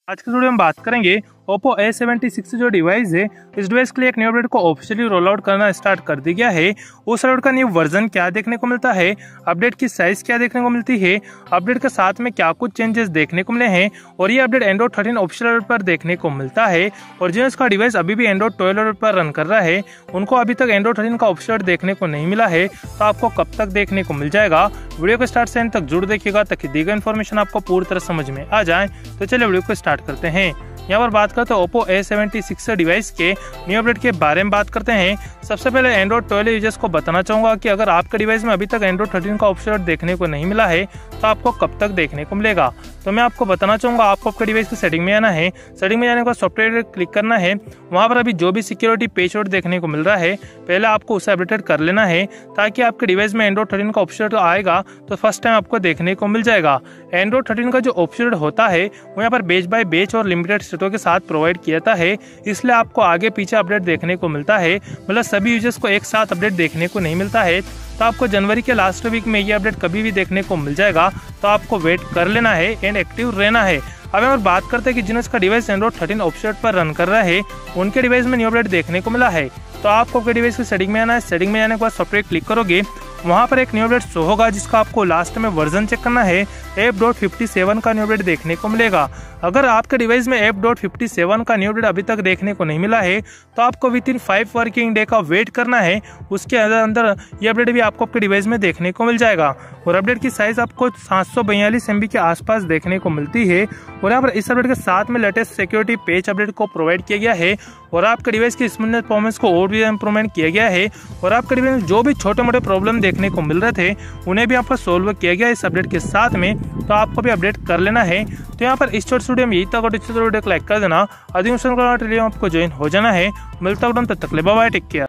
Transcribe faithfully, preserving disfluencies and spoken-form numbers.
आज के वीडियो में बात करेंगे Oppo ए सेवेंटी सिक्स जो डिवाइस है, इस डिवाइस के लिए एक न्यू अपडेट को ऑफिशियली रोल आउट करना स्टार्ट कर दिया गया है। उस अपडेट का न्यू वर्जन क्या देखने को मिलता है, अपडेट की साइज क्या देखने को मिलती है, अपडेट के साथ में क्या कुछ चेंजेस देखने को मिले हैं और ये update Android thirteen official update पर देखने को मिलता है। और जिन इसका डिवाइस अभी भी एंड्रॉइड ट्वेल्व अपडेट पर रन कर रहा है, उनको अभी तक एंड्रॉइड थर्टीन का ऑफिशियल देखने को नहीं मिला है, तो आपको कब तक देखने को मिल जाएगा। वीडियो को स्टार्ट से एंड तक जरूर देखिएगा ताकि दी गई इन्फॉर्मेशन आपको पूरी तरह समझ में आ जाए। तो चलिए वीडियो को स्टार्ट करते हैं। यहाँ पर बात करते हैं Oppo A seventy six device के न्यू अपडेट के बारे में बात करते हैं। सबसे पहले एंड्रॉइड ट्वेल्व यूजर्स को बताना चाहूंगा कि अगर आपके डिवाइस में अभी तक एंड्रॉइड थर्टीन का ऑप्शन देखने को नहीं मिला है तो आपको कब तक देखने को मिलेगा। तो मैं आपको बताना चाहूंगा, आपको आपके डिवाइस की सेटिंग में आना है। सेटिंग में जाने के बाद सॉफ्टवेयर क्लिक करना है। वहां पर अभी जो भी सिक्योरिटी पेज आउट देखने को मिल रहा है, पहले आपको उसे अपडेटेड कर लेना है ताकि आपके डिवाइस में एंड्रॉइड थर्टीन का ऑप्शन आएगा तो फर्स्ट टाइम आपको देखने को मिल जाएगा। एंड्रॉइड थर्टीन का जो ऑप्शन होता है वो यहाँ पर बेच बाय बेच और लिमिटेड सेटों के साथ प्रोवाइड किया जाता है, इसलिए आपको आगे पीछे अपडेट देखने को मिलता है। मतलब सभी यूजर्स को एक साथ अपडेट देखने को नहीं मिलता है, तो आपको जनवरी के लास्ट वीक में ये अपडेट कभी भी देखने को मिल जाएगा, तो आपको वेट कर लेना है एंड एक्टिव रहना है। अब हम बात करते हैं कि जिन इसका डिवाइस एंड्रॉइड थर्टीन ऑफसेट पर रन कर रहा है, उनके डिवाइस में न्यू अपडेट देखने को मिला है। तो आपको आपके डिवाइस की सेटिंग में आना है। सेटिंग में जाने के बाद सॉफ्टवेयर क्लिक करोगे, वहाँ पर एक न्यू अपडेट शो होगा जिसका आपको लास्ट में वर्जन चेक करना है। एफ डॉट फिफ्टी सेवन का न्यू अपडेट देखने को मिलेगा। अगर आपके डिवाइस में एफ डॉट फिफ्टी सेवन का न्यू अपडेट अभी तक देखने को नहीं मिला है तो आपको within five working day का वेट करना है। उसके अंदर अंदर ये अपडेट भी आपको आपके डिवाइस में देखने को मिल जाएगा। और अपडेट की साइज आपको सात सौ बयालीस एम बी के आसपास देखने को मिलती है। और यहाँ पर इस अपडेट के साथ में लेटेस्ट सिक्योरिटी पेज अपडेट को प्रोवाइड किया गया है और आपके डिवाइस की स्मूथनेस परफॉर्मेंस को और भी इम्प्रूवमेंट किया गया है। और आपके डिवाइस में जो भी छोटे मोटे प्रॉब्लम देखने को मिल रहे थे उन्हें भी आपको सोल्व किया गया इस अपडेट के साथ में, तो आपको भी अपडेट कर लेना है। तो यहाँ पर इस छोटे वीडियो में यही तक और वीडियो को लाइक कर देना, अधिक आपको ज्वाइन हो जाना है। मिलता हूँ तब तक ले, बाय बाय, टेक केयर।